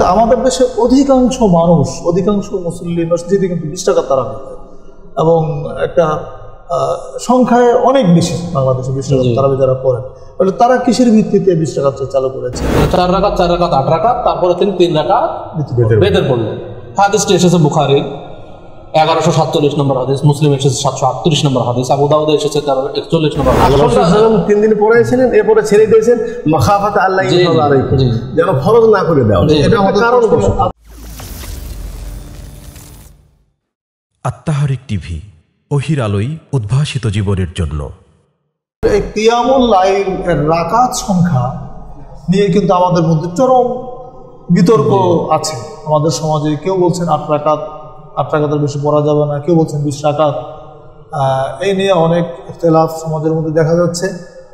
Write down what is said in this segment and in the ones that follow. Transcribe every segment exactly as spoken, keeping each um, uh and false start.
আমাদের দেশে অধিকাংশ মানুষ, অধিকাংশ মুসল্লি মসজিদে কিন্তু বিশ টাকার তারাবি হয় এবং একটা সংখ্যায় অনেক বেশি বাংলাদেশে বিশ টাকার তারাবি যারা পড়েন। তাহলে তারা কিসের ভিত্তিতে বিশ টাকা চালু করেছে? চার রাকাত চার রাকাত আট রাকাত, তারপরে তিনি তিন রাকাত বেতের পড়লেন। হাদিসটি এসেছে বুখারীর এগারোশো সাতচল্লিশ নম্বর হাদিস, মুসলিম এসেছে সাতশো আটত্রিশ নম্বর হাদিস, আবু দাউদে এসেছে তেরো একচল্লিশ নম্বর হাদিস। তিন দিন পড়েছিলেন, এরপরে ছেড়ে দিয়েছেন মাখাফাত আল্লাহ যেন ফরজ না করে দেওয়া। এটা আমাদের কারণ। আত্মাহারিক টিভি, ওহির আলোই উদ্ভাসিত জীবনের জন্য। এই কিয়ামুল লাইল এর রাকাত সংখ্যা নিয়ে কিন্তু আমাদের মধ্যে চরম বিতর্ক আছে। আমাদের সমাজে কেউ বলছেন আট রাকাত, আট রাকাতের বেশি পড়া যাবে না, কেউ বলছেন বিশ রাকাত। এই নিয়ে অনেক ইখতিলাফ সমাজের মধ্যে দেখা যাচ্ছে।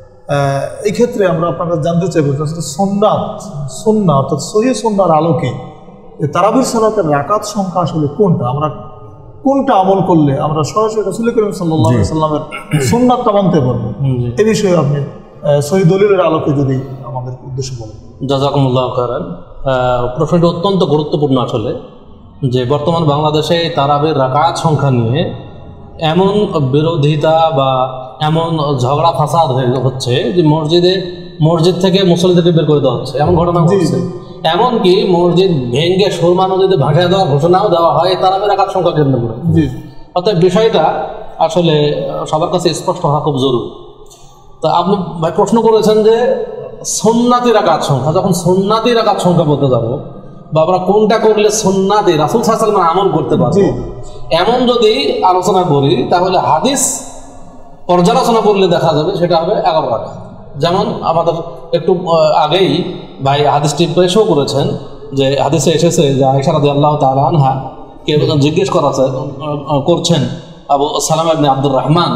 এই ক্ষেত্রে আমরা আপনার কাছে জানতে চাইব সুন্নাত সুন্নাহ অর্থাৎ সহিহ সুন্নাহর আলোকে তারাবির সালাতের রাকাত সংখ্যা আসলে কোনটা, আমরা কোনটা আমল করলে আমরা সরাসরি রাসূল করিম সাল্লাল্লাহু আলাইহি ওয়াসাল্লামের সুন্নাতটা মানতে পারবো, এই বিষয়ে আপনি সহিহ দলিলের আলোকে যদি আমাদের উদ্দেশ্য বলেন। জাযাকুমুল্লাহু খায়রান। প্রশ্নটি অত্যন্ত গুরুত্বপূর্ণ আসলে, যে বর্তমান বাংলাদেশে তারাবির রাকাত সংখ্যা নিয়ে এমন বিরোধিতা বা এমন ঝগড়া ফাসাদ হয়ে হচ্ছে যে মসজিদে মসজিদ থেকে মুসল্লিদেরকে বের করে দেওয়া হচ্ছে, এমন ঘটনা ঘটছে। এমনকি মসজিদ ভেঙ্গে সুরমা নদীতে ভাসায় দেওয়ার ঘোষণাও দেওয়া হয় তারাবির রাকাত সংখ্যা কেন্দ্র করে। অর্থাৎ বিষয়টা আসলে সবার কাছে স্পষ্ট হওয়া খুব জরুরি। তো আপনি ভাই প্রশ্ন করেছেন যে সুন্নাতি রাকাত সংখ্যা, যখন সুন্নাতি রাকাত সংখ্যা বলতে যাবো বা আমরা কোনটা করলে সুন্নাতি রাসূল সাল্লাল্লাহু আলাইহি ওয়াসাল্লাম আমল করতে পারবো, এমন যদি আলোচনা করি তাহলে হাদিস পর্যালোচনা করলে দেখা যাবে সেটা হবে এগারো রাকাত। যেমন আমাদের একটু আগেই ভাই হাদিসটি পেশও করেছেন যে হাদিসে এসেছে যে আয়েশা রাদিয়াল্লাহু তাআলা আনহা কে জিজ্ঞেস করা করছেন আবু সালামা ইবনে আব্দুর রহমান,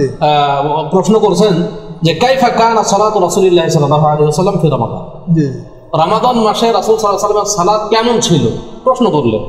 প্রশ্ন করছেন যে কাইফা কানা সালাতু রাসূলিল্লাহ সাল্লাল্লাহু আলাইহি ওয়াসাল্লাম ফি রমাদান, রমাদান মাসে রাসূল সাল্লাল্লাহু আলাইহি ওয়াসাল্লামের সালাত কেমন ছিল প্রশ্ন করলেন।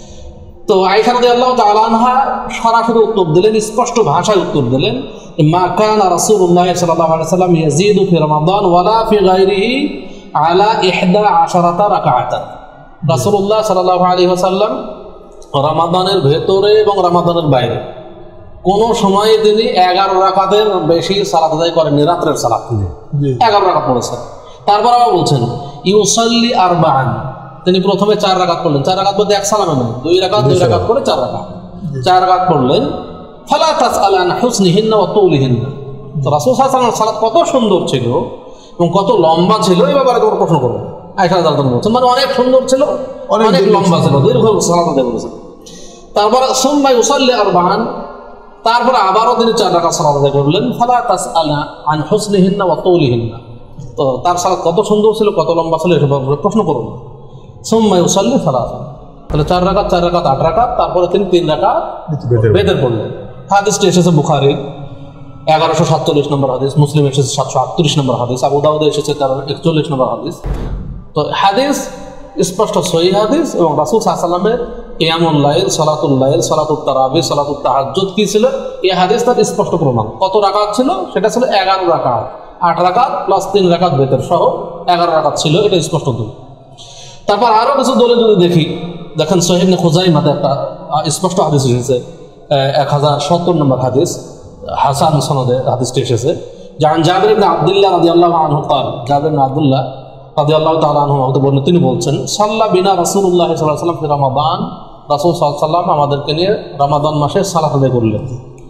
তো আয়েশা রাদিয়াল্লাহু তাআলা আনহা সরাসরি উত্তর দিলেন, স্পষ্ট ভাষায় উত্তর দিলেন, মা কানা রাসূলুল্লাহ সাল্লাল্লাহু আলাইহি ওয়াসাল্লাম ইয়াজিদু ফি রমাদান ওয়ালা ফি গায়রিহি আলা ইহদা আশারাতা রাকাআতান। রাসূলুল্লাহ সাল্লাল্লাহু আলাইহি ওয়াসাল্লাম রমাদানের ভেতরে এবং রমাদানের বাইরে কোন সময়ে তিনি এগারো রাকাতের বেশি সালাত আদায় করেননি, রাত্রের সালাত এগারো রাকাত পড়েছেন। তারপর আবার বলছেন ইউসাল্লি আরবাআন, তিনি প্রথমে চার রাকাত পড়লেন, চার রাকাত বলতে এক সালামে নয়, দুই রাকাত দুই রাকাত করে চার রাকাত চার রাকাত পড়লেন। ফালা তাসআল আন হুসনিহিন্না ওয়া তুলিহিন্না, তো রাসূল সাল্লাল্লাহু আলাইহি ওয়াসাল্লামের সালাত কত সুন্দর ছিল এবং কত লম্বা ছিল এই ব্যাপারে তোমরা প্রশ্ন করো। আয়েশা রাদিয়াল্লাহু আনহা বলছেন মানে অনেক সুন্দর ছিল, অনেক লম্বা ছিল, দীর্ঘ সালাত আদায় করেছেন। তারপর সুম্মা ইউসাল্লি আরবাআন, তারপরে আবারও তিনি চার রাকাত সালাত আদায় করলেন। ফালা তাসআল আন হুসনিহিন্না ওয়া তুলিহিন্না, তো তার সালাত কত সুন্দর ছিল কত লম্বা ছিল এসব প্রশ্ন করুন। সুম্মা ইউসাল্লি সালাসান, তাহলে চার রাকাত চার রাকাত আট রাকাত, তারপরে তিনি তিন রাকাত বেতের পড়লেন। হাদিসটি এসেছে বুখারীর এগারোশো সাতচল্লিশ নম্বর হাদিস, মুসলিম এসেছে সাতশো আটত্রিশ নম্বর হাদিস, আবু দাউদে এসেছে তেরো একচল্লিশ নম্বর হাদিস। তো হাদিস স্পষ্ট সহিহ হাদিস এবং রাসূল সাল্লাল্লাহু আলাইহি ওয়াসাল্লামের কিয়ামুল লাইল, সালাতুল লাইল, সালাতুত তারাবি, সালাতুত তাহাজ্জুদ কি ছিল এই হাদিস তার স্পষ্ট প্রমাণ। কত রাকাত ছিল সেটা ছিল এগারো রাকাত, আট রাকাত প্লাস তিন রাকাত বেতের সহ এগারো রাকাত ছিল, এটা স্পষ্ট দলিল। তারপর আরো কিছু দলিল যদি দেখি, দেখেন সহিহ ইবনে খুজাইমাতে একটা স্পষ্ট হাদিস এসেছে এক হাজার সত্তর নম্বর হাদিস, হাসান সনদে হাদিসটি এসেছে। জান জাবির ইবনে আব্দুল্লাহ রাদিয়াল্লাহু আনহু قال, জাবির ইবনে আব্দুল্লাহ রাদিয়াল্লাহু তাআলা আনহু হতে বর্ণিত, তিনি বলছেন সাল্লা বিনা রাসূলুল্লাহ সাল্লাল্লাহু আলাইহি ওয়াসাল্লাম ফি রমাদান, রাসূল সাল্লাল্লাহু আলাইহি ওয়াসাল্লাম আমাদেরকে নিয়ে রমাদান মাসে সালাত আদায় করলেন।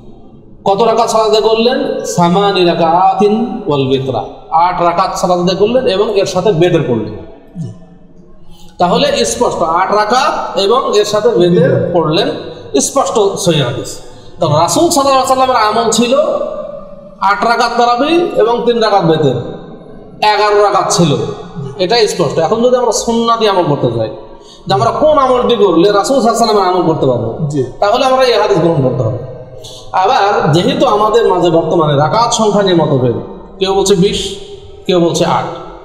কত রাকাত সালাত আদায় করলেন? সামানি রাকাতিন ওয়াল বিতরা, আট রাকাত সালাত আদায় করলেন এবং এর সাথে বেতের পড়লেন। তাহলে স্পষ্ট আট রাকাত এবং এর সাথে বেতের পড়লেন, স্পষ্ট সহিহ হাদিস। তো রাসূল সাল্লাল্লাহু আলাইহি ওয়াসাল্লামের আমল ছিল আট রাকাত তারাবি এবং তিন রাকাত বেতের, এগারো রাকাত ছিল, এটাই স্পষ্ট। এখন যদি আমরা সুন্নাতি আমল করতে যাই যে আমরা কোন আমলটি করলে রাসূল সাল্লাল্লাহু আলাইহি ওয়াসাল্লামের আমল করতে পারবো, তাহলে আমরা এই হাদিস গ্রহণ করতে হবে। আবার যেহেতু আমাদের মাঝে বর্তমানে রাকাত সংখ্যা নিয়ে মতভেদ, কেউ বলছে বিশ, কেউ বলছে আট,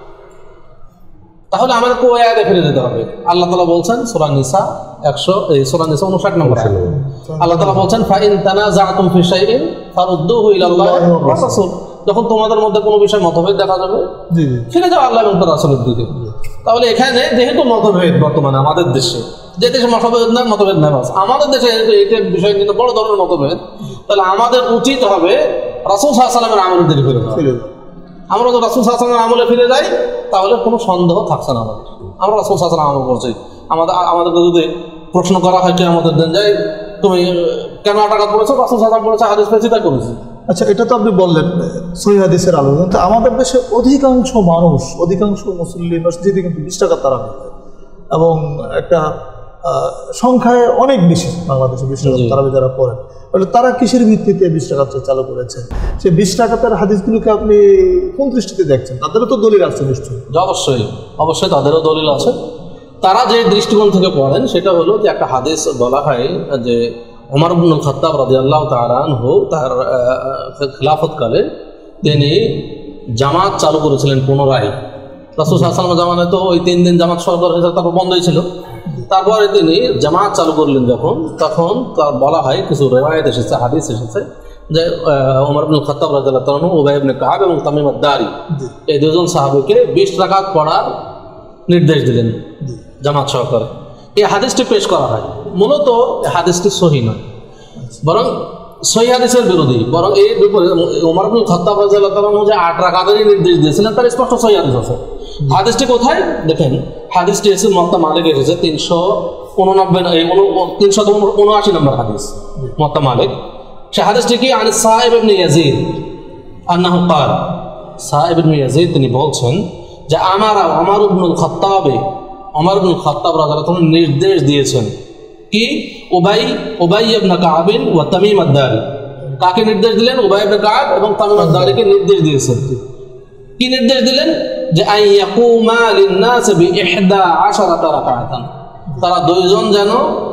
তাহলে আমাদের কোন আয়াতে ফিরে যেতে হবে? আল্লাহ তাআলা বলছেন সূরা নিসা একশো এই সূরা নিসা উনষাট নম্বর আয়াত, আল্লাহ তাআলা বলছেন ফা ইন তানাযাআতুম ফি শাইইন ফারুদ্দুহু ইলাল্লাহি ওয়া রাসূল, যখন তোমাদের মধ্যে কোনো বিষয়ে মতভেদ দেখা যাবে জি জি ফিরে যাও আল্লাহ এবং তার রাসূলের দিকে। তাহলে এখানে যেহেতু মতভেদ বর্তমানে আমাদের দেশে, যে দেশে মতভেদ নাই মতভেদ নাই বাস, আমাদের দেশে এটা বিষয় কিন্তু বড় ধরনের মতভেদ, তাহলে আমাদের উচিত হবে রাসূল সাল্লাল্লাহু আলাইহি ওয়াসাল্লামের আমলের দিকে ফিরে যাওয়া। ফিরে যাও। আমরা তো রাসূল সাল্লাল্লাহু আলাইহি ওয়াসাল্লামের আমলে ফিরে যাই, তাহলে কোনো সন্দেহ থাকছে না আমাদের, আমরা রাসূল সাল্লাল্লাহু আলাইহি ওয়াসাল্লাম আমল করছি। আমাদের আমাদেরকে যদি প্রশ্ন করা হয় কিয়ামতের দিন, যাই তুমি কেন আট রাকাত পড়েছো, রাসূল সাল্লাল্লাহু আলাইহি ওয়াসাল্লাম বলেছে হাদিস পেয়েছি তাই করেছি। আচ্ছা, এটা তো আপনি বললেন সহিহ হাদিসের আলো, কিন্তু আমাদের দেশে অধিকাংশ মানুষ, অধিকাংশ মুসল্লি মসজিদে কিন্তু বিশ টাকার তারাবি হয়, এবং একটা আহ, সংখ্যায় অনেক বেশি বাংলাদেশে বিশ টাকার তারাবি যারা পড়েন। তাহলে তারা কিসের ভিত্তিতে বিশ টাকা চালু করেছে? সেই বিশ টাকাতের হাদিসগুলোকে আপনি কোন দৃষ্টিতে দেখছেন? তাদেরও তো দলিল আছে নিশ্চয়ই। যে অবশ্যই অবশ্যই তাদেরও দলিল আছে। তারা যে দৃষ্টিকোণ থেকে পড়েন সেটা হলো যে একটা হাদিস বলা হয় যে ওমর ইবনুল খাত্তাব রাদিয়াল্লাহু তাআলা আনহু তার খিলাফতকালে তিনি জামাত চালু করেছিলেন পুনরায়। রাসূল সাল্লাল্লাহু আলাইহি ওয়াসাল্লামের জামানায় তো ওই তিন দিন জামাত সরকার হয়েছে, তারপর বন্ধই ছিল। তারপরে তিনি জামাত চালু করলেন যখন, তখন তার বলা হয় কিছু রিওয়ায়াত এসেছে, হাদিস এসেছে যে ওমর ইবনুল খাত্তাব রাদিয়াল্লাহু তাআলা আনহু, উবাই ইবনে কাব এবং তামিম আদ-দারি এই দুজন সাহাবীকে বিশ রাকাত পড়ার নির্দেশ দিলেন জামাত সহকারে। এই হাদিসটি পেশ করা হয়, মূলত হাদিসটি সহিহ নয়, বরং সহিহ হাদিসের বিরোধী। বরং এই বিপরীত ওমর ইবনুল খাত্তাব রাদিয়াল্লাহু তাআলা আনহু যে আট রাকাতেরই নির্দেশ দিয়েছিলেন তার স্পষ্ট সহিহ হাদিস আছে। হাদিসটি কোথায় দেখেন, হাদিসটি এসে মুওয়াত্তা মালিক এসেছে তিনশো উননব্বই তিনশো উনআশি নম্বর হাদিস মুওয়াত্তা মালিক। সে হাদিসটি কি আন সাইব ইবনে ইয়াজিদ আন্নাহু ক্বাল, সাইব ইবনে ইয়াজিদ তিনি বলছেন যে আমারা ওমর ইবনুল খাত্তাবে ওমর ইবনুল খাত্তাব রাদিয়াল্লাহু তাআলা নির্দেশ দিয়েছেন কি উবাই উবাই ইবনে কাব ওয়া তামিম আদ-দারি। কাকে নির্দেশ দিলেন? উবাই ইবনে কাব এবং তামিম আদ-দারিকে নির্দেশ দিয়েছেন। কি নির্দেশ দিলেন? যে আইয়াকুমা লিন-নাস বিইহদা আশারাতা রাকাতান, তারা দুইজন যেন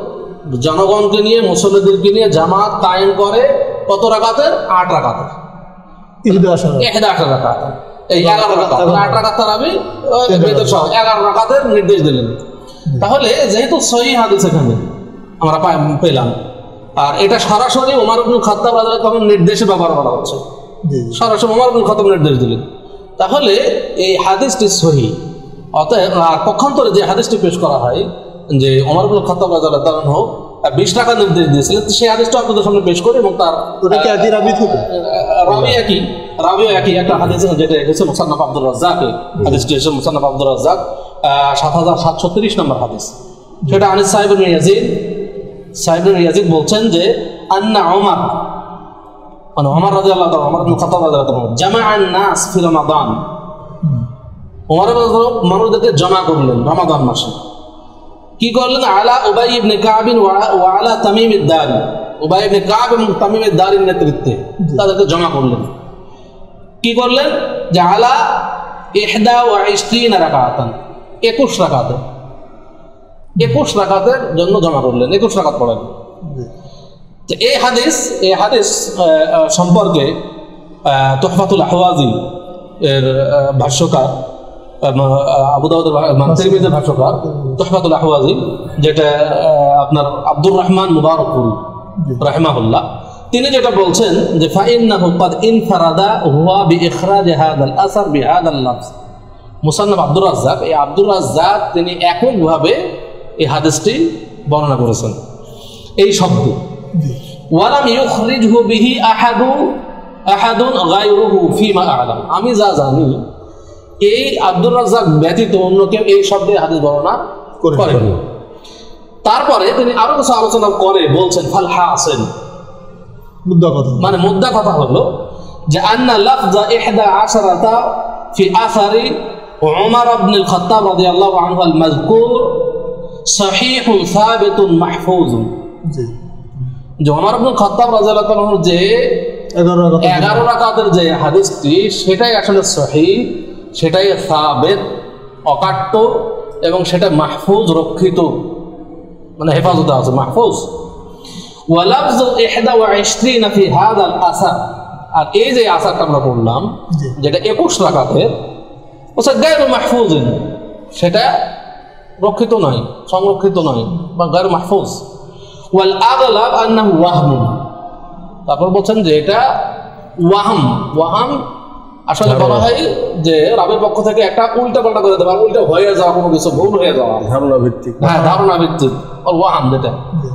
জনগণকে নিয়ে মুসল্লিদেরকে নিয়ে জামাত কায়েম করে কত রাকাতের? আট রাকাতের। ইহদা আশারা রাকাত, এই এগারো রাকাত, আট রাকাত তারাবি বেতর সহ এগারো রাকাতের নির্দেশ দিলেন। তাহলে যেহেতু সহিহ হাদিস এখানে আমরা পেলাম, আর এটা সরাসরি ওমর ইবনুল খাত্তাব রাদিয়াল্লাহু তাআলার নির্দেশে ব্যবহার করা হচ্ছে, সরাসরি ওমর ইবনুল খাত্তাব নির্দেশ দিলেন, তাহলে এই হাদিসটি সহিহ। অতএব আর পক্ষান্তরে যে হাদিসটি পেশ করা হয় যে ওমর ইবনুল খাত্তাব রাদিয়াল্লাহু তাআলা আনহু বিশ টাকা নির্দেশ দিয়েছিলেন, সেই হাদিসটা আপনাদের সামনে পেশ করে, এবং তার রাবি একই রাবিও একই একটা হাদিস যেটা এসেছে মুসান্নাফ আব্দুর রাজ্জাকে, হাদিসটি এসেছে মুসান্নাফ আব্দুর রাজ্জাক সাত হাজার সাতশো তিরিশ নম্বর হাদিস। সেটা Anis Saib ibn Yazid Saib ibn Yazid বলছেন যে আন্না ওমর, মানে ওমর রাদিয়াল্লাহু তাআলা ওমর ইবনে খাত্তাব রাদিয়াল্লাহু তাআলা জামাআন নাস ফি রমাদান, ওমর মানুষদেরকে জমা করলেন রমাদান মাসে। কি করলেন? আলা উবাই ইবনে কাব ওয়া আলা তামিম আদ-দারি, উবাই ইবনে কাব এবং তামিম আদ-দারির নেতৃত্বে তাদেরকে জমা করলেন। কি করলেন? যে আলা ইহদা ওয়া ইশরিনা রাকাতান, একুশ রাকাতের একুশ রাকাতের জন্য জমা করলেন, একুশ রাকাত পড়েন। এই হাদিস এই হাদিস সম্পর্কে তুহফাতুল আহওয়াজি এর ভাষ্যকার, আবু দাউদের তিরমিজির ভাষ্যকার তুহফাতুল আহওয়াজি, যেটা আপনার আব্দুর রহমান মুবারকপুরি রাহিমাহুল্লাহ, তিনি যেটা বলছেন যে ফাইন্নাহু ক্বাদ ইনফারাদা হুয়া বিইখরাজ হাযাল আসার বিহাযাল লফজ। মুসান্নাফ আব্দুর রাজ্জাক, এই আব্দুর রাজ্জাক তিনি এককভাবে এই হাদিসটি বর্ণনা করেছেন এই শব্দ। ওয়ালাম ইউখরিজহু বিহি আহাদু আহাদুন গায়রুহু ফিমা আ'লাম, আমি যা জানি এই আব্দুর রাজ্জাক ব্যতীত অন্য কেউ এই শব্দে হাদিস বর্ণনা করেনি। তারপরে তিনি আরো কিছু আলোচনা করে বলছেন ফাল হাসিল, মুদ্দা কথা মানে মুদ্দা কথা হলো যে আন্না লাফজা ইহদা আশারাতা ফি আসারি উমর ইবনুল খাত্তাব রাদিয়াল্লাহু আনহু আল মাযকুর সহিহুন সাবিতুন মাহফুজুন। জি, যে ওমর ইবনুল খাত্তাব রাদিয়াল্লাহু আনহু যে এগারো রাকাতের যে হাদিসটি সেটাই আসলে সহিহ, সেটাই সাবিত অকাট্য, এবং সেটা মাহফুজ রক্ষিত, মানে হেফাজতে আছে মাহফুজ। ওয়ালাফজ ইহদা ওয়া ইশরিনা ফি হাযাল আসার, আর এই যে আসারটা আমরা পড়লাম যেটা একুশ রাকাতের, ওটা গায়রু মাহফুজিন, সেটা রক্ষিত নয়, সংরক্ষিত নয় বা গায়রু মাহফুজ। ওয়াল আগলাব আন্নাহু ওয়াহম, তারপর বলছেন যে এটা ওয়াহাম, ওয়াহাম আসলে বলা হয় যে রাবের পক্ষ থেকে একটা উল্টা পাল্টা করে দেবে, উল্টা হয়ে যাওয়া কোনো কিছু ভুল হয়ে যাওয়া, ধারণা ভিত্তিক। হ্যাঁ ধারণা ভিত্তিক ওয়াহাম যেটা।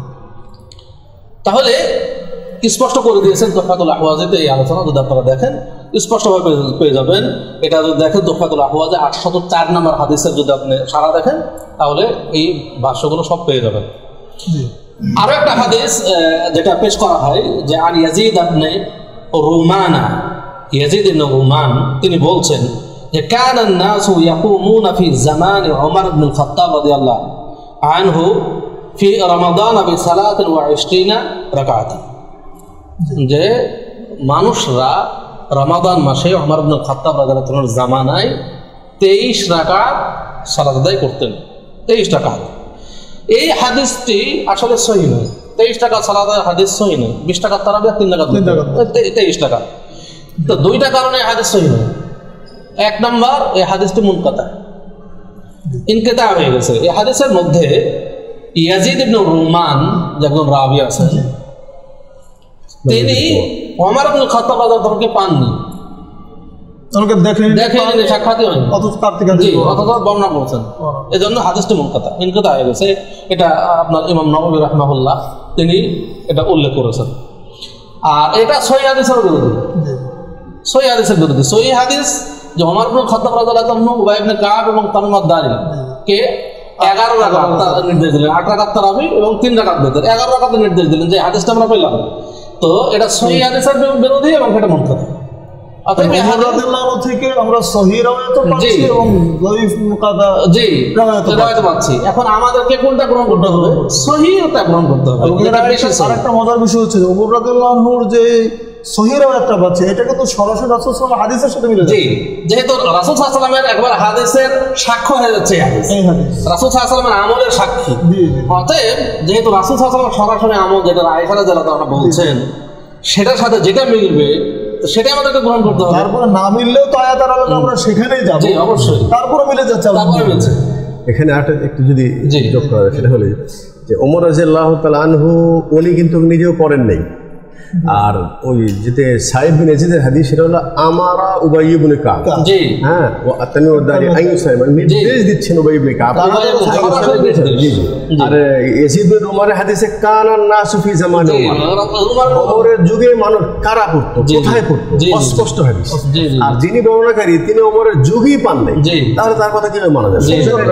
তাহলে স্পষ্ট করে দিয়েছেন তুহফাতুল আহওয়াজেতে এই আলোচনা, যদি আপনারা দেখেন স্পষ্টভাবে পেয়ে যাবেন। এটা যদি দেখেন তুহফাতুল আহওয়াজে আটশত চার নম্বর হাদিসের যদি আপনি সারা দেখেন তাহলে এই ভাষ্যগুলো সব পেয়ে যাবেন। আরো একটা হাদিস যেটা পেশ করা হয় যে আর Yazid ibn Rumana, Yazid ibn Ruman তিনি বলছেন যে কানা নাসু ইয়াকুমুনা ফি জামানি ওমর ইবনে আল-খাত্তাব রাদিয়াল্লাহু আনহু ফি রমাদান বিসালাতিন ওয়া ইশরিনা রাকাতান, যে মানুষরা রমাদান মাসে ওমর ইবনে আল-খাত্তাব রাদিয়াল্লাহু আনহুর জামানায় তেইশ রাকাত সালাত আদায় করতেন, তেইশ রাকাত। এই হাদিসটি আসলে সহি নয়, তেইশ টাকা সালাতের হাদিস সহি নয়। বিশ টাকা তারাবিহ, তিন টাকা তেইশ টাকা। তো দুইটা কারণে হাদিস সহি নয়। এক নম্বর, এই হাদিসটি মুনকাতা, ইনকিতা হয়ে গেছে। এই হাদিসের মধ্যে ইয়াজিদ ইবনে রুমান যে একজন রাবি আছেন, তিনি ওমর ইবনে খাত্তাব রাদিয়াল্লাহু আনহুকে পাননি, দেখেননি, সাক্ষাৎই হয়নি, অথচ বর্ণনা করছেন। এই জন্য হাদিসটি মুনকাতা, ইনকিতা হয়ে গেছে। এটা আপনার ইমাম নববী রাহিমাহুল্লাহ তিনি এটা উল্লেখ করেছেন। আর এটা সহিহ হাদিসের বিরোধী, সহিহ হাদিসের বিরোধী। সহিহ হাদিস যে ওমর ইবনে খাত্তাব রাদিয়াল্লাহু আনহু উবাই ইবনে কাব এবং তামিম আদ-দারি কে এগারো রাকাত নির্দেশ দিলেন, আট রাকাত তারাবি এবং তিন রাকাত বেতর, এগারো রাকাতের নির্দেশ দিলেন, যে হাদিসটা আমরা পেলাম। তো এটা সহিহ হাদিসের বিরোধী এবং এটা মুনকাতা। এখন আমাদেরকে কোনটা গ্রহণ করতে হবে? সহিহটা গ্রহণ করতে হবে। আরেকটা মজার বিষয় হচ্ছে ওমর রাদিয়াল্লাহু আনহুর যে সহিহ রাওয়ায়াতটা পাচ্ছে, এটা কিন্তু সরাসরি রাসূল সাল্লাল্লাহু আলাইহি হাদিসের সাথে মিলে যায়। যেহেতু রাসূল সাল্লাল্লাহু আলাইহি ওয়াসাল্লামের একবার হাদিসের সাক্ষ্য হয়ে যাচ্ছে, এই হাদিস রাসূল সাল্লাল্লাহু আলাইহি ওয়াসাল্লামের আমলের সাক্ষী। অতএব যেহেতু রাসূল সাল্লাল্লাহু আলাইহি ওয়াসাল্লাম সরাসরি আমল যেটা আয়েশা রাদিয়াল্লাহু আনহা বলছেন সেটার সাথে যেটা মিলবে সেটা আমাদেরকে গ্রহণ করতে হবে। তারপরে না মিললেও তো আয়াতের আলোকে আমরা সেখানেই যাব, অবশ্যই। তারপরে মিলে যাচ্ছে, তারপরে মিলছে। এখানে আরেকটা একটু যদি যোগ করা যায়, সেটা হলো যে ওমর রাদিয়াল্লাহু তাআলা আনহু উনি কিন্তু নিজেও পড়েন নাই। আর ওই যেতে সাইদ বিন ইয়াজিদের হাদিস, সেটা হলো আমারা উবাই ইবনে কাব, জি হ্যাঁ, ও আতামি ওদারি আইয়ু সাইদ নির্দেশ দিচ্ছেন উবাই ইবনে কাব। আর ইয়াজিদ বিন উমরের হাদিসে কানা নাসু ফি জামানে উমর, ওমরের যুগে মানুষ কারা পড়তো, কোথায় পড়তো, অস্পষ্ট হাদিস। আর যিনি বর্ণনাকারী তিনি ওমরের যুগই পান নাই, তাহলে তার কথা কিভাবে মানা যাবে?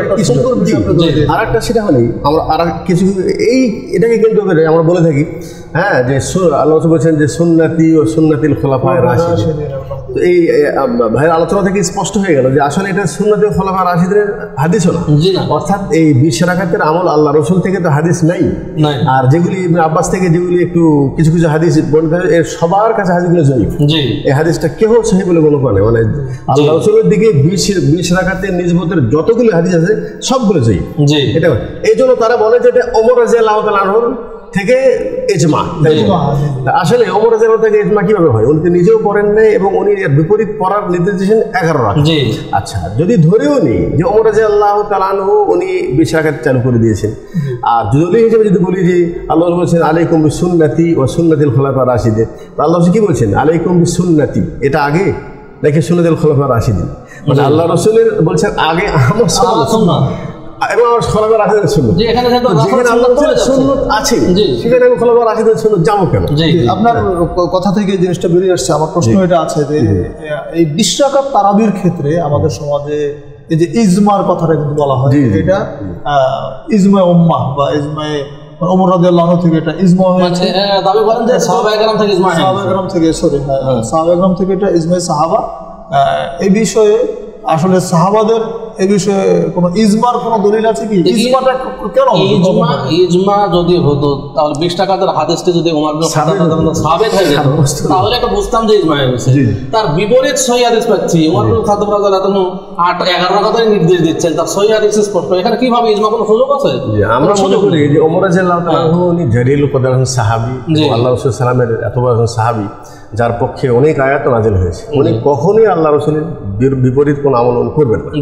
আর একটা সেটা হলেই আমরা আর কিছু এই এটাকে কেন্দ্র করে আমরা বলে থাকি, হ্যাঁ, যে আল্লাহ বলছেন যে সুন্নতি ও সুন্নাতিল খোলাফায়ে রাশিদিন। তো এই ভাইয়ের আলোচনা থেকে স্পষ্ট হয়ে গেল যে আসলে এটা সুন্নতি ও খোলাফায়ে রাশিদিনের হাদিসও না, অর্থাৎ এই বিশ রাকাতের আমল আল্লাহ রসুল থেকে তো হাদিস নাই। আর যেগুলি ইবনে আব্বাস থেকে যেগুলি একটু কিছু কিছু হাদিস বর্ণিত হয়, এর সবার কাছে হাদিসগুলো জয়ীফ। এই হাদিসটা কেউ সহি বলে মনে করে, মানে আল্লাহ রসুলের দিকে বিশ বিশ রাকাতের নিজবতের যতগুলো হাদিস আছে সবগুলো জয়ীফ। এটা এই জন্য তারা বলে যে এটা ওমর রাদিয়াল্লাহু তাআলা আনহুর থেকে ইজমা। আসলে ওমর রাদিয়াল্লাহু থেকে ইজমা কিভাবে হয়? উনি নিজেও পড়েন নাই এবং উনি এর বিপরীত পড়ার নির্দেশ দিয়েছেন এগারো রাকাত। আচ্ছা, যদি ধরেও নিই যে ওমর রাদিয়াল্লাহু তাআলা আনহু উনি বিশ রাকাত চালু করে দিয়েছেন, আর দলিল হিসেবে যদি বলি যে আল্লাহ বলছেন আলাইকুম বিসুন্নতি ওয়া সুন্নাতিল খুলাফায়ে রাশিদিন, আল্লাহ কি বলছেন? আলাইকুম বিসুন্নতি, এটা আগে নাকি সুন্নাতিল খুলাফায়ে রাশিদিন? মানে আল্লাহ রাসূলের বলছেন আগে আমার সুন্নাত এবং আমার খোলাফায়ে রাশিদের সুন্নাত, যেখানে আল্লাহ রাসূলের সুন্নাত আছে সেখানে আমি খোলাফায়ে রাশিদের সুন্নাত যাবো কেন? আপনার কথা থেকে এই জিনিসটা বেরিয়ে আসছে। আমার প্রশ্ন এটা আছে যে এই বিশ রাকাত তারাবির ক্ষেত্রে আমাদের সমাজে এই যে ইজমার কথাটা কিন্তু বলা হয়, এটা ইজমায়ে উম্মাহ বা ইজমায়ে ওমর রাদিয়াল্লাহু আনহু থেকে এটা ইজমা হয়েছে, দাবি করেন যে সাহাবায়ে কেরাম থেকে ইজমা, সাহাবায়ে কেরাম থেকে সরি হ্যাঁ সাহাবায়ে কেরাম থেকে এটা ইজমায়ে সাহাবা। এই বিষয়ে আসলে সাহাবাদের এই বিষয়ে কোনো ইজমার কোনো দলিল আছে কি? ইজমাটা কেন? ইজমা ইজমা যদি হতো তাহলে বিশ টাকার হাদিসটি যদি ওমর ইবনে খাত্তাব সাবিত হয়ে যেত তাহলে একটা বুঝতাম যে ইজমা হয়ে গেছে। তার বিপরীত সহিহ হাদিস পাচ্ছি, ওমর ইবনে খাত্তাব রাদিয়াল্লাহু আনহু আট এগারো রাকাতের নির্দেশ দিচ্ছেন, তার সহিহ হাদিস স্পষ্ট। এখানে কিভাবে ইজমা কোনো সুযোগ আছে? আমরা মনে করি যে ওমর রাদিয়াল্লাহু তাআলা আনহু উনি জালিলুল কদর সাহাবী, আল্লাহ রাসূল সাল্লাল্লাহু আলাইহি ওয়াসাল্লামের এত বড় সাহাবী যার পক্ষে অনেক আয়াত নাযিল হয়েছে, উনি কখনোই আল্লাহ রাসূলের বিপরীত কোন আমল করবেন না।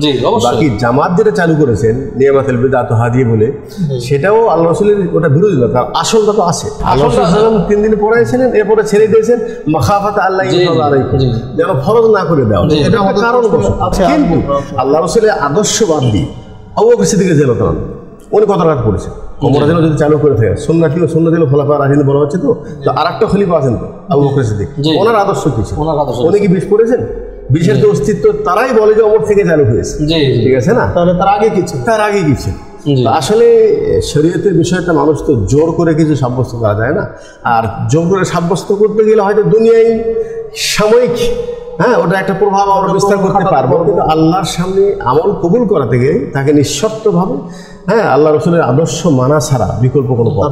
বাকি জামাত যেটা চালু করেছেন নিয়ামাতুল বিদআত হাদিয়ে বলে, সেটাও আল্লাহ রাসূলের ওটা বিরোধী না, কারণ আসলটা তো আছে। আল্লাহ রাসূল তিন দিন পড়াইছিলেন, এরপরে ছেড়ে দিয়েছেন মাখাফাত আল্লাহ আলাইকুম, যেন ফরজ না করে দেওয়া। এটা একটা কারণ বসে। কিন্তু আল্লাহ রাসূলের আদর্শ বাদ দিয়ে আবু বকর সিদ্দিকের জেল করান, উনি কত রাত পড়েছেন। ওমর যেন যদি চালু করে থাকে সুন্নাতি ও সুন্নাতি খোলাফা রাশিদিন বলা হচ্ছে, তো তো আরেকটা খলিফা আছেন তো আবু বকর সিদ্দিক, ওনার আদর্শ কি ছিল? উনি কি বিষ পড়েছেন? বিষের যে অস্তিত্ব তারাই বলে যে ওমর থেকে চালু হয়েছে, ঠিক আছে না? তাহলে তার আগে কি ছিল? তার আগে কি ছিল? আসলে শরীয়তের বিষয়টা মানুষ তো জোর করে কিছু সাব্যস্ত করা যায় না, আর জোর করে সাব্যস্ত করতে গেলে হয়তো দুনিয়ায় সাময়িক, হ্যাঁ, ওটা একটা প্রভাব আমরা বিস্তার করতে পারবো, কিন্তু আল্লাহর সামনে আমল কবুল করা থেকে তাকে নিঃশর্তভাবে, হ্যাঁ, আল্লাহ রসুলের আদর্শ মানা ছাড়া বিকল্প কোনো পথ।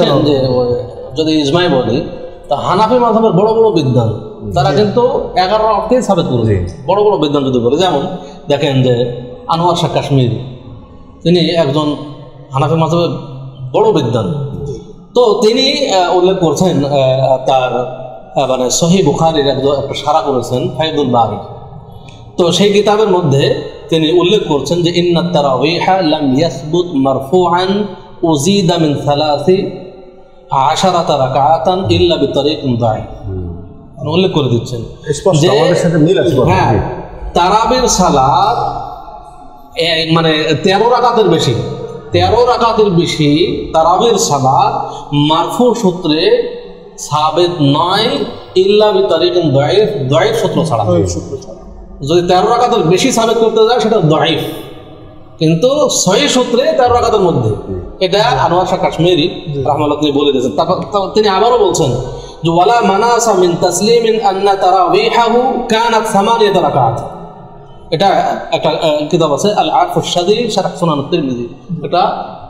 যদি ইজমাই বলি, তা হানাফি মাযহাবের বড় বড় বিদ্বান তারা কিন্তু এগারো অর্থেই সাবেত করেছে। বড় বড় বিদ্বান যদি বলে, যেমন দেখেন যে আনোয়ার শাহ কাশ্মীরি, তিনি একজন হানাফি মাযহাবের বড় বিদ্বান। তো তিনি উল্লেখ করছেন তার মানে সহিহ বুখারীর একটা সারা করেছেন ফায়দুল বারী। তো সেই কিতাবের মধ্যে তিনি উল্লেখ করছেন যে ইন্নাত তারাওয়িহা লাম ইয়াসবুত মারফুআন উযিদা মিন সালাসি আশারাতা রাকাআতান ইল্লা বিতরিকিন দাঈফ। উল্লেখ করে দিচ্ছেন যে আমাদের সাথে মিল আছে। হ্যাঁ, তারাবির সালাত মানে তেরো রাকাতের বেশি, তেরো রাকাতের বেশি তারাবির সালাত মারফু সূত্রে সাবেত নয় ইল্লা বিতরিকিন দাঈফ, দাঈফ সূত্র ছাড়া। যদি তেরো রাকাতের বেশি সাবেত করতে যায় সেটা দাঈফ, কিন্তু সহিহ সূত্রে তেরো রাকাতের মধ্যে। এটা আনোয়ার শাহ কাশ্মীরি রাহমাতুল্লাহ তিনি বলে দিয়েছেন। তিনি আবারও বলছেন যে ওয়ালা মানাসা মিন তাসলিমিন আন্না তারাবিহাহু কানাত সামানিয়াত রাকাত। এটা একটা কিতাব আছে আল আরফুশ শাদী শারহ সুনান তিরমিজি, এটা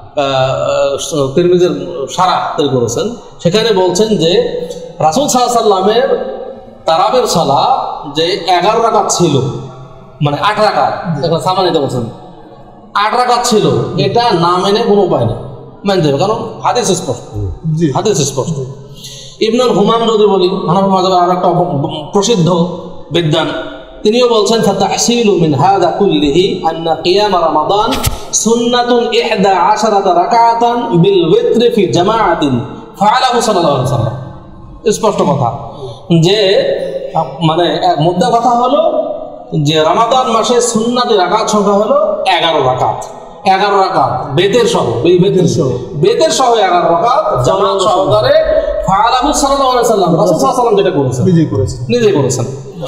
তিরমিজির শারহ তৈরি করেছেন। সেখানে বলছেন যে রাসূল সাল্লাল্লাহু আলাইহি ওয়াসাল্লামের তারাবের সালাত যে এগারো রাকাত ছিল, মানে আট রাকাত, এটা সামানিয়াত বলছেন আট রাকাত ছিল, এটা না মেনে কোনো উপায় নেই, মানতে হবে, কারণ হাদিস স্পষ্ট, হাদিস স্পষ্ট। ইবনুল হুমাম যদি বলি, হানাফি মাযহাবের আর একটা প্রসিদ্ধ বিদ্বান, তিনিও বলছেন ফাতাহসিলু মিন হাযা কুল্লিহি আন্না কিয়াম রমাদান সুন্নাতুন ইহদা আশারাতা রাকাতান বিল ওয়িত্র ফি জামাআতিন ফাআলাহু সাল্লাল্লাহু আলাইহি ওয়াসাল্লাম। স্পষ্ট কথা যে মানে মুদ্রা কথা হলো যে রমাদান মাসে সুন্নাতি রাকাত সংখ্যা হলো এগারো রাকাত, এগারো রাকাত বেতের সহ, বেতের সহ বেতের সহ এগারো রাকাত জামাত সহকারে ফাআলাহু সাল্লাল্লাহু আলাইহি ওয়াসাল্লাম, রাসূল সাল্লাল্লাহু আলাইহি ওয়াসাল্লাম যেটা করেছেন নিজে করেছেন নিজে করেছেন।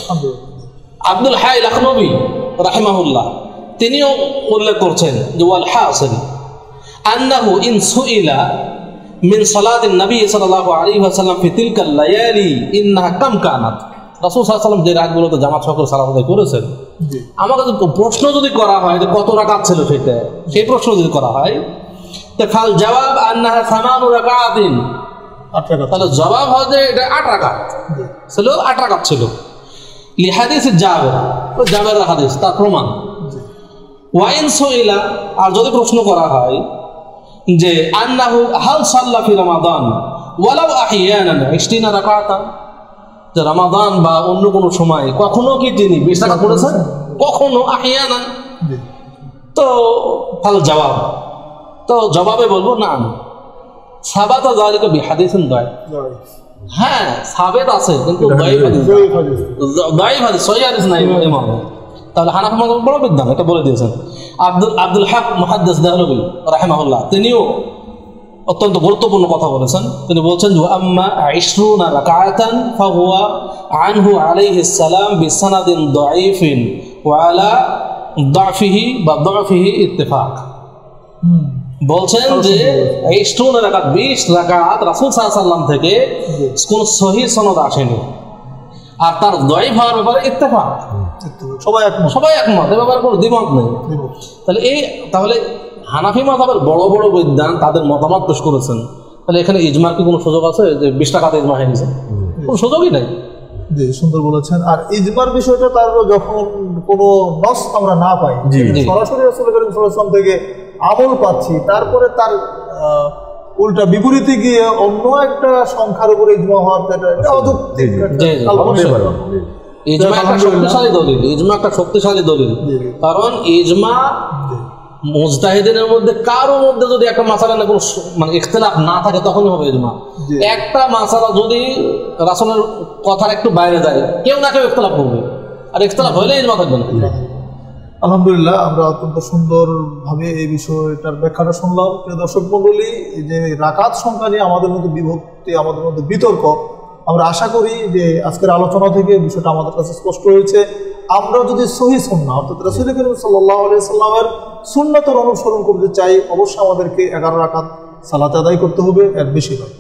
আব্দুল হাই লাখনবী রাহিমাহুল্লাহ তিনিও উল্লেখ করছেন যে ওয়াল হাসিল আন্নাহু ইন সুইলা মিন সালাতিন নবী সাল্লাল্লাহু আলাইহি ওয়াসাল্লাম ফি তিলকাল লায়ালি ইন্নাহা কাম কানাত। রাসূল সাল্লাল্লাহু আলাইহি ওয়াসাল্লাম যে রাতগুলোতে জামাত সহকারে সালাত আদায় করেছেন, আমাকে প্রশ্ন যদি করা হয় যে কত রাকাত ছিল সেটা, সেই প্রশ্ন যদি করা হয় তো ফাল জবাব আন্নাহা সামানু রাকাতিন, আট রাকাত, তাহলে জবাব হয় যে এটা আট রাকাত ছিল, আট রাকাত ছিল। লিহাদিস জাবের, জাবেরের হাদিস তার প্রমাণ। ওয়াইন সুইলা, আর যদি প্রশ্ন করা হয় যে আন্নাহু হাল সাল্লা ফি রমাদান ওয়ালাউ আহিয়ানান ইশতিনা রাকাতান, যে রমাদান বা অন্য কোনো সময় কখনো কি তিনি বিশ রাকাত পড়েছেন, কখনো আহিয়ানান, তো ফাল জবাব, তো জবাবে বলবো না সাবাতা যালিকা বিহাদিসিন দাঈফ। হ্যাঁ সাবেত আছে কিন্তু দাঈফ হাদিস, দাঈফ হাদিস, সহিহ হাদিস নাই ইমাম। তাহলে হানাফি মাযহাব বড় বিদ্বান, এটা বলে দিয়েছেন। আব্দুল আব্দুল হক মুহাদ্দিস দেহলভী রাহিমাহুল্লাহ তিনিও অত্যন্ত গুরুত্বপূর্ণ কথা বলেছেন। তিনি বলছেন যে আম্মা ইশরুনা রাকাতান ফাহুয়া আনহু আলাইহিস সালাম বিসানাদিন দাঈফিন ওয়া আলা দাফিহি বা দাফিহি ইত্তেফাক। বলছেন যে ইশরুনা রাকাত, বিশ রাকাত রাসূল সাল্লাল্লাহু আলাইহি ওয়াসাল্লাম থেকে কোন সহিহ সনদ আসেনি, আর তার দাঈফ হওয়ার ব্যাপারে ইত্তেফাক, সবাই একমত, সবাই একমত, এ ব্যাপারে কোনো দ্বিমত নেই। তাহলে এই তাহলে হানাফি মাযহাবের বড় বড় বিদ্বান তাদের মতামত পেশ করেছেন, তাহলে এখানে ইজমার কি কোনো সুযোগ আছে যে বিশ টাকাতে ইজমা হয়ে গেছে? কোনো সুযোগই নেই। জি, সুন্দর বলেছেন। আর ইজমার বিষয়টা তার যখন কোনো নস আমরা না পাই, সরাসরি রাসূল করিম সাল্লাল্লাহু আলাইহি ওয়াসাল্লাম থেকে আমল পাচ্ছি, তারপরে তার উল্টা বিপরীতে গিয়ে অন্য একটা সংখ্যার উপরে ইজমা হওয়ার, এটা অযৌক্তিক। ইজমা একটা শক্তিশালী দলিল, ইজমা একটা শক্তিশালী দলিল, কারণ ইজমা মুজতাহিদিনের মধ্যে কারো মধ্যে যদি একটা মাসালা না কোনো মানে ইখতিলাফ না থাকে তখনই হবে ইজমা। একটা মাসালা যদি রাসূলের কথার একটু বাইরে যায় কেউ না কেউ ইখতিলাফ করবে, আর ইখতিলাফ হলে ইজমা থাকবে না। আলহামদুলিল্লাহ, আমরা অত্যন্ত সুন্দরভাবে এই বিষয়টার ব্যাখ্যাটা শুনলাম। প্রিয় দর্শক মণ্ডলী, এই যে রাকাত সংখ্যা নিয়ে আমাদের মধ্যে বিভক্তি, আমাদের মধ্যে বিতর্ক, আমরা আশা করি যে আজকের আলোচনা থেকে বিষয়টা আমাদের কাছে স্পষ্ট হয়েছে। আমরা যদি সহি সুন্নাহ অর্থাৎ রাসূল করিম সাল্লাল্লাহু আলাইহি সাল্লামের সুন্নাতের অনুসরণ করতে চাই, অবশ্যই আমাদেরকে এগারো রাকাত সালাত আদায় করতে হবে, এর বেশি নয়।